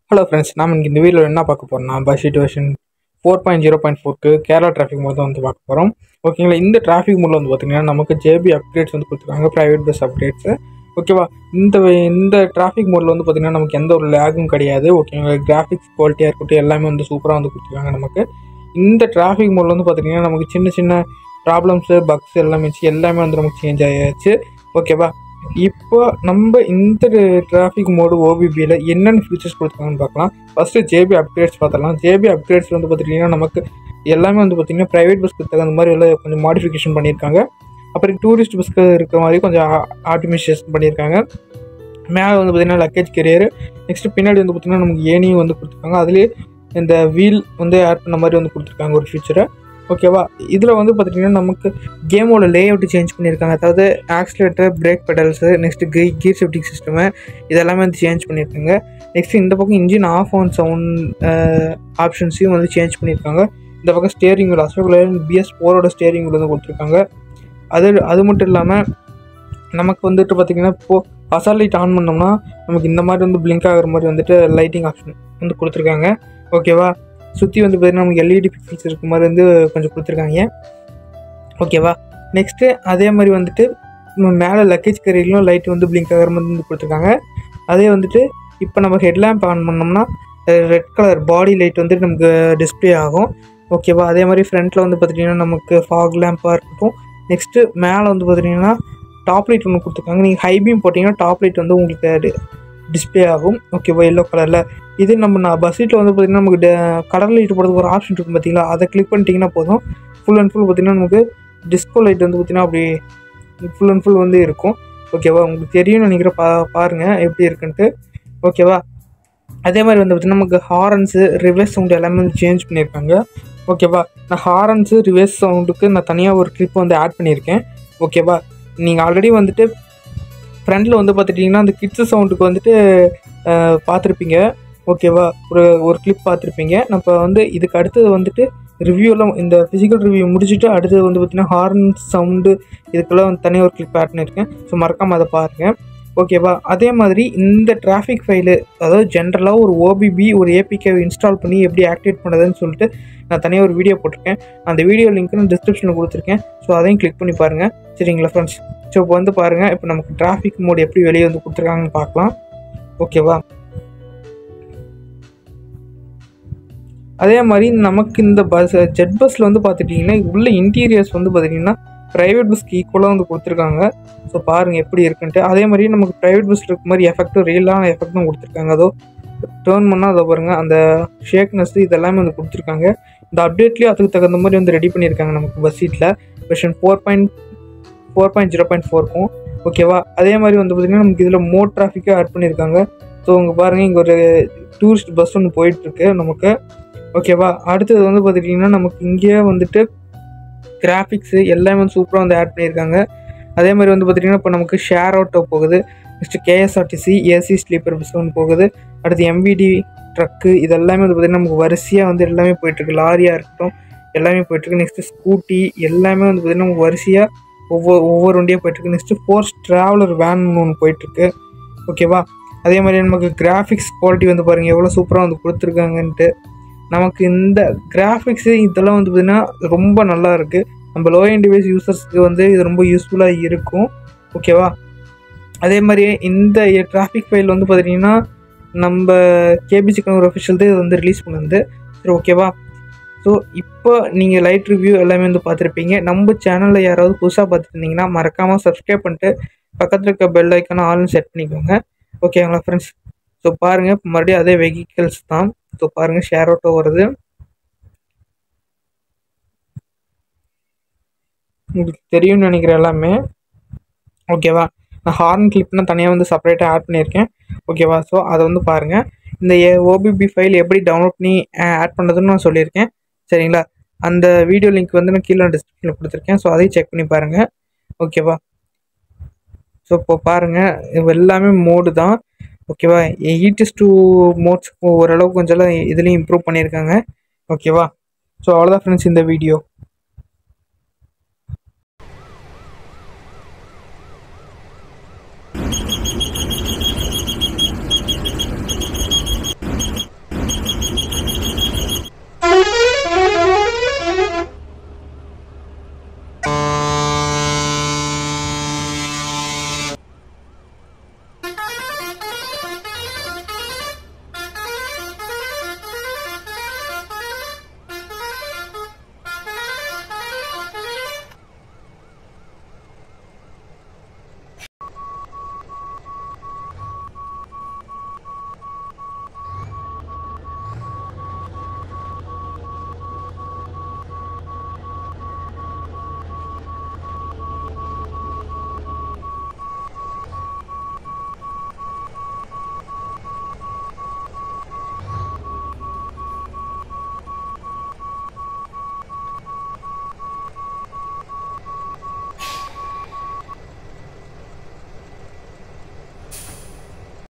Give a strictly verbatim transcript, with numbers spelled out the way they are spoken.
Hello friends, நாம் இங்கே இந்த வீடியோவில் என்ன பார்க்க போகிறோம்னா Bussid version four point zero point ஃபோருக்கு கேரளா டிராஃபிக் மோட் தான் வந்து பார்க்க போகிறோம். ஓகேங்களா, இந்த டிராஃபிக் மோடில் வந்து பார்த்திங்கன்னா நமக்கு ஜேபி அப்டேட்ஸ் வந்து கொடுத்துருக்காங்க, ப்ரைவேட் பஸ் அப்டேட்ஸு. ஓகேவா, இந்த இந்த டிராஃபிக் மோடில் வந்து பார்த்திங்கன்னா நமக்கு எந்த ஒரு லேகும் கிடையாது. ஓகேங்களா, கிராஃபிக்ஸ் குவாலிட்டியாக இருக்கட்டும் எல்லாமே வந்து சூப்பராக வந்து கொடுத்துருக்காங்க. நமக்கு இந்த டிராஃபிக் மோடில் வந்து பார்த்திங்கன்னா நமக்கு சின்ன சின்ன ப்ராப்ளம்ஸு பக்ஸ் எல்லாமே எல்லாமே வந்து நமக்கு சேஞ்ச் ஆகியாச்சு. ஓகேவா, இப்போ நம்ம இந்த டிராஃபிக் மோடு ஓபிபியில் என்னென்ன ஃபீச்சர்ஸ் கொடுத்துருக்காங்கன்னு பார்க்கலாம். ஃபஸ்ட்டு ஜேபி அப்கிரேட்ஸ் பார்த்துக்கலாம். ஜேபி அப்கிரேட்ஸ் வந்து பார்த்துட்டிங்கன்னா நமக்கு எல்லாமே வந்து பார்த்திங்கன்னா ப்ரைவேட் பஸ்க்கு தகுந்த மாதிரி எல்லாம் கொஞ்சம் மாடிஃபிகேஷன் பண்ணியிருக்காங்க. அப்புறம் டூரிஸ்ட் பஸ்க்கு இருக்கிற மாதிரி கொஞ்சம் ஆப்டிமைசேஷன் பண்ணியிருக்காங்க. மேலே வந்து பார்த்திங்கன்னா லக்கேஜ் கேரியர், நெக்ஸ்ட்டு பின்னாடி வந்து பார்த்திங்கன்னா நமக்கு ஏனியும் வந்து கொடுத்துருக்காங்க. அதுலேயே இந்த வீல் வந்து ஆட் பண்ண மாதிரி வந்து கொடுத்துருக்காங்க ஒரு ஃபீச்சரை. ஓகேவா, இதில் வந்து பார்த்திங்கன்னா நமக்கு கேமோட லே அவுட்டு சேஞ்ச் பண்ணியிருக்காங்க. அதாவது ஆக்சிலேட்டர், பிரேக் பெடல்ஸு, நெக்ஸ்ட்டு கீ கீர் ஷிஃப்டிங் சிஸ்டமு இதெல்லாமே வந்து சேஞ்ச் பண்ணியிருக்காங்க. நெக்ஸ்ட்டு இந்த பக்கம் இன்ஜின் ஆஃப் ஆன் சவுண்ட் ஆப்ஷன்ஸையும் வந்து சேஞ்ச் பண்ணியிருக்காங்க. இந்த பக்கம் ஸ்டேரிங் வீல் அசோக் பிஎஸ் ஃபோரோட ஸ்டேரிங் வீல் வந்து கொடுத்துருக்காங்க. அது அது மட்டும் இல்லாமல் நமக்கு வந்துட்டு பார்த்திங்கன்னா இப்போது அசால் லைட் ஆன் பண்ணோம்னா நமக்கு இந்த மாதிரி வந்து பிளிங்க் ஆகிற மாதிரி வந்துட்டு லைட்டிங் ஆப்ஷன் வந்து கொடுத்துருக்காங்க. ஓகேவா, சுற்றி வந்து பார்த்திங்கன்னா நமக்கு எல்இடி பிக்சல்ஸ் இருக்க மாதிரி வந்து கொஞ்சம் கொடுத்துருக்காங்க. ஓகேவா, நெக்ஸ்ட்டு அதே மாதிரி வந்துட்டு மேலே லக்கேஜ் கேரியர்லையும் லைட் வந்து பிளிங்க் ஆகிற மாதிரி வந்து கொடுத்துருக்காங்க. அதே வந்துட்டு இப்போ நம்ம ஹெட்லேம்ப் ஆன் பண்ணோம்னா ரெட் கலர் பாடி லைட் வந்து நமக்கு டிஸ்பிளே ஆகும். ஓகேவா, அதே மாதிரி ஃப்ரண்ட்டில் வந்து பார்த்திங்கன்னா நமக்கு ஃபாக் லேம்ப்பாக இருக்கட்டும். நெக்ஸ்ட்டு மேலே வந்து பார்த்திங்கன்னா டாப் லைட் ஒன்று கொடுத்துருக்காங்க. நீங்கள் ஹை பீம் போட்டிங்கன்னா டாப் லைட் வந்து உங்களுக்கு டிஸ்பிளே ஆகும். ஓகேவா, எல்லோ கலரில். இது நம்ம நான் பஸ்ஸில் வந்து பார்த்திங்கன்னா நமக்கு கடல் லைட் போடுறதுக்கு ஒரு ஆப்ஷன் இருக்கும் பார்த்திங்களா, அதை கிளிக் பண்ணிட்டீங்கன்னா போதும். ஃபுல் அண்ட் ஃபுல் பார்த்திங்கன்னா நமக்கு டிஸ்கோ லைட் வந்து பார்த்திங்கன்னா அப்படி ஃபுல் அண்ட் ஃபுல் வந்து இருக்கும். ஓகேவா, உங்களுக்கு தெரியும்னு நினைக்கிற பா பாருங்கள் எப்படி இருக்குன்ட்டு. ஓகேவா, அதே மாதிரி வந்து பார்த்திங்கன்னா நமக்கு ஹாரன்ஸு, ரிவர்ஸ் சவுண்டு எல்லாமே வந்து சேஞ்ச் பண்ணியிருக்காங்க. ஓகேவா, நான் ஹாரன்ஸு ரிவர்ஸ் சவுண்டுக்கு நான் தனியாக ஒரு கிளிப் வந்து ஆட் பண்ணியிருக்கேன். ஓகேவா, நீங்கள் ஆல்ரெடி வந்துட்டு ஃப்ரண்டில் வந்து பார்த்துட்டிங்கன்னா அந்த கிட்ஸு சவுண்டுக்கு வந்துட்டு பார்த்துருப்பீங்க. ஓகேவா, ஒரு ஒரு கிளிப் பார்த்துருப்பீங்க. நம்ம வந்து இதுக்கு அடுத்தது வந்துட்டு ரிவ்யூலாம் இந்த ஃபிசிக்கல் ரிவ்யூ முடிச்சுட்டு அடுத்தது வந்து பார்த்திங்கன்னா ஹார்ன் சவுண்டு இதுக்கெல்லாம் வந்து தனியாக ஒரு கிளிப் ஆட் பண்ணியிருக்கேன். ஸோ மறக்காமல் அதை பாருங்கள். ஓகேவா, அதே மாதிரி இந்த டிராஃபிக் ஃபைலு அதாவது ஜென்ரலாக ஒரு ஓபிபி ஒரு ஏபிகே இன்ஸ்டால் பண்ணி எப்படி ஆக்டிவேட் பண்ணுறதுன்னு சொல்லிட்டு நான் தனியாக ஒரு வீடியோ போட்டிருக்கேன். அந்த வீடியோ லிங்க் நான் டிஸ்கிரிப்ஷனில் கொடுத்துருக்கேன். ஸோ அதையும் கிளிக் பண்ணி பாருங்கள். சரிங்களா ஃப்ரெண்ட்ஸ், ஸோ இப்போ வந்து பாருங்கள், இப்போ நமக்கு டிராஃபிக் மோட் எப்படி வெளியே வந்து கொடுத்துருக்காங்கன்னு பார்க்கலாம். ஓகேவா, அதே மாதிரி நமக்கு இந்த பஸ் ஜெட் பஸ்ஸில் வந்து பார்த்துட்டிங்கன்னா உள்ள இன்டீரியர்ஸ் வந்து பார்த்திங்கன்னா ப்ரைவேட் பஸ்க்கு ஈக்குவலாக வந்து கொடுத்துருக்காங்க. ஸோ பாருங்கள் எப்படி இருக்குன்ட்டு. அதே மாதிரி நமக்கு ப்ரைவேட் பஸ்ஸில் இருக்க மாதிரி எஃபெக்டும் ரியலான எஃபெக்டும் கொடுத்துருக்காங்க. அதோ டேர்ன் பண்ணால் அதை பாருங்கள், அந்த ஷேக்னஸ் இதெல்லாமே வந்து கொடுத்துருக்காங்க. இந்த அப்டேட்லேயும் அதுக்கு தகுந்த மாதிரி வந்து ரெடி பண்ணியிருக்காங்க நமக்கு பஸ்ஸிட்டில் version four point four point zero point ஃபோருக்கும். ஓகேவா, அதே மாதிரி வந்து பார்த்திங்கன்னா நமக்கு இதில் மோட் டிராஃபிக்காக ஆட் பண்ணியிருக்காங்க. ஸோ இங்கே பாருங்கள், இங்கே ஒரு டூரிஸ்ட் பஸ் ஒன்று போயிட்டுருக்கு நமக்கு. ஓகேவா, அடுத்தது வந்து பார்த்துட்டிங்கன்னா நமக்கு இங்கேயே வந்துட்டு கிராஃபிக்ஸு எல்லாமே வந்து சூப்பராக வந்து ஆட் பண்ணியிருக்காங்க. அதே மாதிரி வந்து பார்த்திங்கன்னா இப்போ நமக்கு ஷேர் ஆட்டோ போகுது. Next KSRTC AC sleeper bus ஒன்று போகுது. அடுத்து எம்விடி ட்ரக்கு இதெல்லாமே வந்து பார்த்திங்கன்னா நமக்கு வரிசையாக வந்து எல்லாமே போயிட்டுருக்கு. லாரியாக இருக்கட்டும் எல்லாமே போயிட்டுருக்கு. நெக்ஸ்ட்டு ஸ்கூட்டி எல்லாமே வந்து பார்த்திங்கன்னா நமக்கு வரிசையாக ஒவ்வொரு ஒவ்வொரு வண்டியாக போயிட்டுருக்கு. நெக்ஸ்ட்டு ஃபோர்ஸ் ட்ராவலர் வேன் ஒன்று போயிட்டுருக்கு. ஓகேவா, அதே மாதிரி நமக்கு கிராஃபிக்ஸ் குவாலிட்டி வந்து பாருங்கள் எவ்வளோ சூப்பராக வந்து கொடுத்துருக்காங்கன்ட்டு. நமக்கு இந்த கிராஃபிக்ஸு இதெல்லாம் வந்து பார்த்திங்கன்னா ரொம்ப நல்லா இருக்குது. நம்ம லோ எண்ட் டிவைஸ் யூசர்ஸ்க்கு வந்து இது ரொம்ப யூஸ்ஃபுல்லாக இருக்கும். ஓகேவா, அதே மாதிரி இந்த டிராஃபிக் ஃபைல் வந்து பார்த்திங்கன்னா நம்ம கேபிசிக்கான ஒரு அஃபிஷியல் தான் இது வந்து ரிலீஸ் பண்ணுது. சரி, ஓகேவா. ஸோ இப்போ நீங்கள் லைட் ரிவ்யூ எல்லாமே வந்து பார்த்துருப்பீங்க. நம்ம சேனலில் யாராவது புதுசாக பார்த்துருந்தீங்கன்னா மறக்காமல் சப்ஸ்கிரைப் பண்ணிட்டு பக்கத்தில் இருக்க பெல் ஐக்கான ஆல்னு செட் பண்ணிக்கோங்க. ஓகேங்களா ஃப்ரெண்ட்ஸ், ஸோ பாருங்கள் இப்போ மறுபடியும் அதே வெஹிக்கிள்ஸ் தான். ஸோ பாருங்கள் ஷேர் ஆட்டோ வருது, உங்களுக்கு தெரியும்னு நினைக்கிறேன் எல்லாமே. ஓகேவா, நான் ஹார்ன் கிளிப்னா தனியாக வந்து செப்பரேட்டாக ஆட் பண்ணியிருக்கேன். ஓகேவா, ஸோ அதை வந்து பாருங்கள். இந்த ஓபிபி ஃபைல் எப்படி டவுன்லோட் பண்ணி ஆட் பண்ணுறதுன்னு நான் சொல்லியிருக்கேன். சரிங்களா, அந்த வீடியோ லிங்க் வந்து நான் கீழே டிஸ்கிரிப்ஷனில் கொடுத்துருக்கேன். ஸோ அதையும் செக் பண்ணி பாருங்கள். ஓகேவா, ஸோ இப்போ பாருங்கள் இது எல்லாமே மோடு தான். ஓகேவா, ஈட்டிஸ் டூ மோட்ஸ் ஓரளவுக்கு கொஞ்சம் இதுலேயும் இம்ப்ரூவ் பண்ணியிருக்காங்க. ஓகேவா, ஸோ அவ்வளோதான் ஃப்ரெண்ட்ஸ் இந்த வீடியோ.